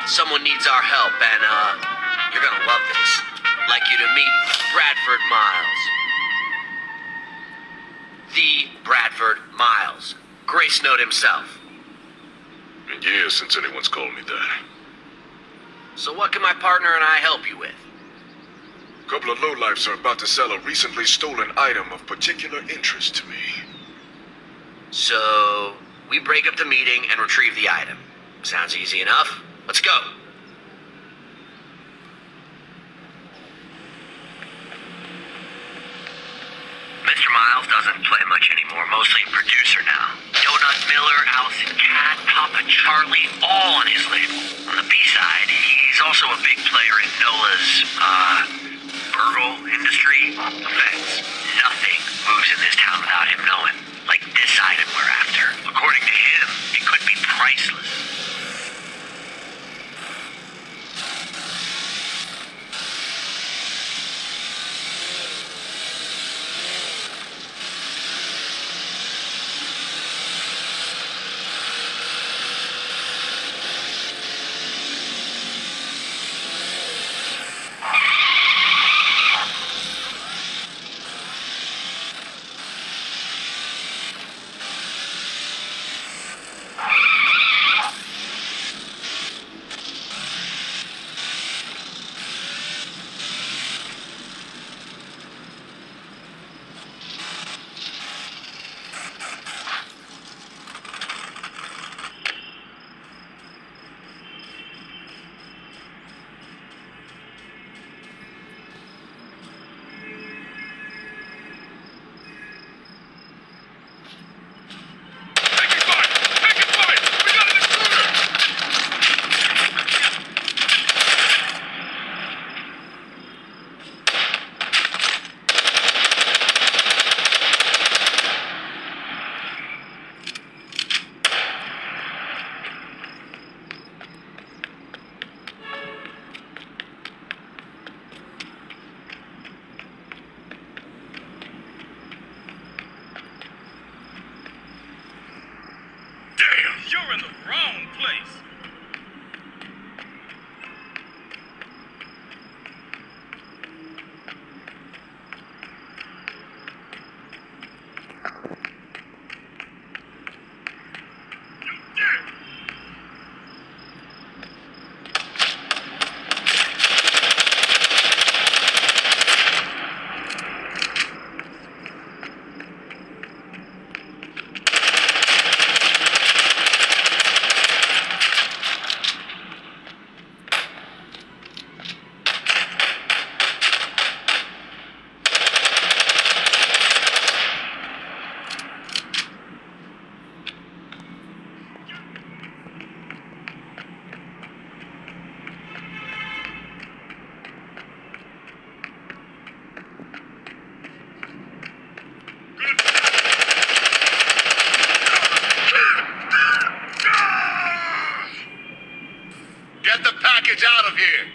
Someone needs our help, and, you're gonna love this. I'd like you to meet Bradford Miles. The Bradford Miles. Grace Note himself. Been years since anyone's called me that. So what can my partner and I help you with? A couple of lowlifes are about to sell a recently stolen item of particular interest to me. So, we break up the meeting and retrieve the item. Sounds easy enough. Let's go. Mr. Miles doesn't play much anymore, mostly a producer now. Donut Miller, Allison Cat, Papa Charlie, all on his label. On the B-side, he's also a big player in NOLA's, burgle industry. Offense. Nothing moves in this town without him knowing. Like this item we're after. According to him, it could be priceless. You're in the wrong place. Get the package out of here!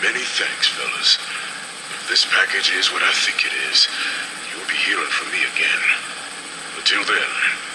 Many thanks, fellas. If this package is what I think it is, you'll be hearing from me again. Until then,